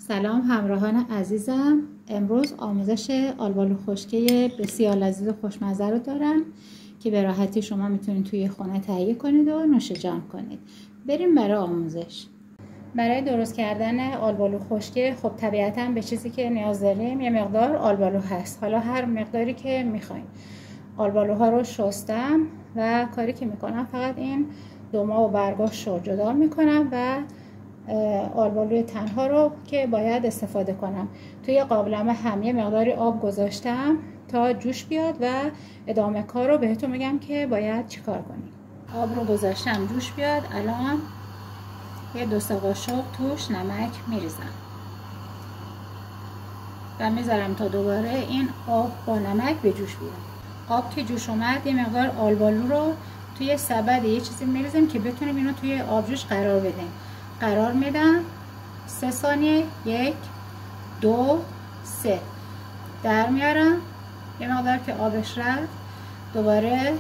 سلام همراهان عزیزم. امروز آموزش آلبالو خشکی بسیار لذیذ و خوشمزه رو دارم که به راحتی شما میتونید توی خونه تهیه کنید و نوش جان کنید. بریم برای آموزش. برای درست کردن آلبالو خشکی خب طبیعتاً به چیزی که نیاز داریم یه مقدار آلبالو هست. حالا هر مقداری که میخواین. آلبالوها رو شستم و کاری که میکنم فقط این دوما و برگاش رو جدا میکنم و آلبالوی تنها رو که باید استفاده کنم. توی قابلمه هم یه مقداری آب گذاشتم تا جوش بیاد و ادامه کار رو بهتون میگم که باید چیکار کنیم. آب رو گذاشتم جوش بیاد. الان یه 2 قاشق توش نمک میریزم و میذارم تا دوباره این آب با نمک به جوش بیاد. آب که جوش اومد یه مقدار آلبالو رو توی سبد یه چیزی میریزیم که بتونیم اینو توی آبجوش قرار بدیم. قرار میدم 3 ثانیه 1 2 3 در میارم. یه مقدار که آبش رفت دوباره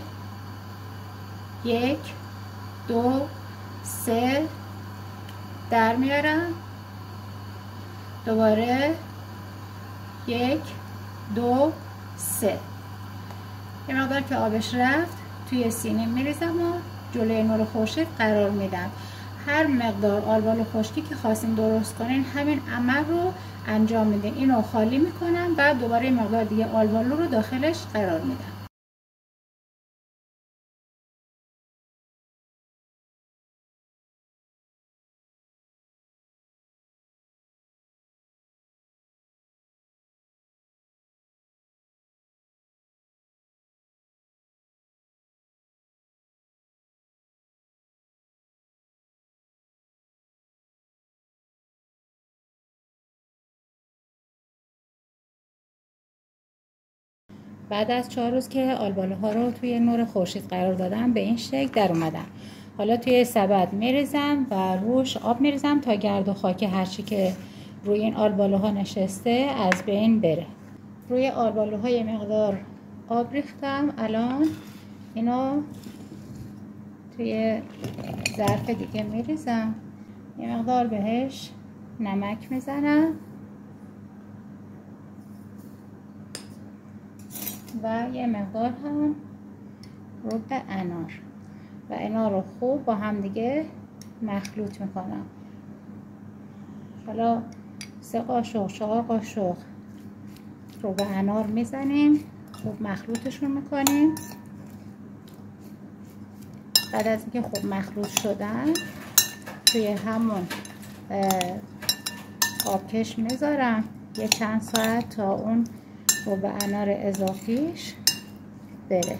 1 2 3 در میارم. دوباره 1 2 3 یه مقدار که آبش رفت توی سینی میریزم و جلوی نور خورشید قرار میدم. هر مقدار آلبالو خشکی که خواستین درست کنین همین عمل رو انجام میدین. اینو خالی میکنم و دوباره مقدار دیگه آلبالو رو داخلش قرار میدم. بعد از 4 روز که آلبالوها رو توی نور خورشید قرار دادم به این شکل در اومدن. حالا توی سبد میریزم و روش آب میریزم تا گرد و خاک هرچی که روی این آلبالوها نشسته از بین بره. روی آلبالوها یه مقدار آب ریختم. الان اینو توی ظرف دیگه میریزم. یه مقدار بهش نمک میزنم و یه مقدار هم رب انار و اینا رو خوب با هم دیگه مخلوط میکنم. حالا 3 قاشق 4 قاشق رب انار میزنیم، خوب مخلوطشون میکنیم. بعد از اینکه خوب مخلوط شدن توی همون آبکش میذارم یه چند ساعت تا اون رب انار اضافیش بره.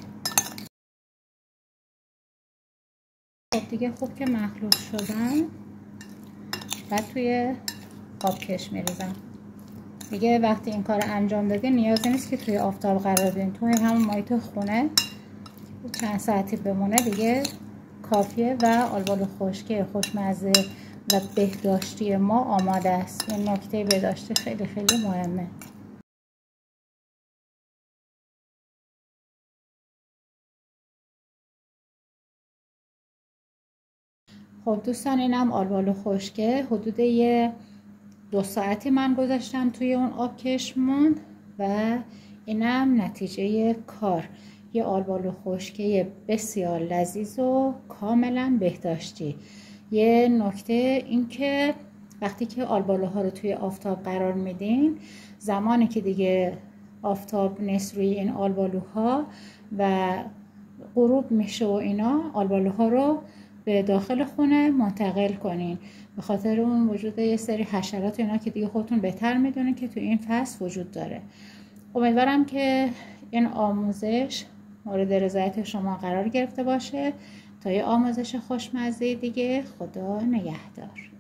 خب دیگه خوب که مخلوط شدن بعد توی آبکش میریزم. دیگه وقتی این کار انجام دادین نیازی نیست که توی آفتاب قرار بدین. توی همون محیط خونه چند ساعتی بمونه دیگه کافیه و آلبالو خشکی خوشمزه و بهداشتی ما آماده است. این نکته بهداشتی خیلی خیلی مهمه. خب دوستان اینم آلبالو خشکه. حدود 2 ساعتی من گذاشتم توی اون آبکش موند و اینم نتیجه کار. یه آلبالو خشکه بسیار لذیذ و کاملا بهداشتی. یه نکته این که وقتی که آلبالوها رو توی آفتاب قرار میدین زمانی که دیگه آفتاب نیست روی این آلبالوها و غروب میشه و اینا آلبالوها رو به داخل خونه منتقل کنین، به خاطر اون وجود یه سری حشرات اینا که دیگه خودتون بهتر میدونین که تو این فصل وجود داره. امیدوارم که این آموزش مورد رضایت شما قرار گرفته باشه. تا یه آموزش خوشمزه دیگه، خدا نگهدار.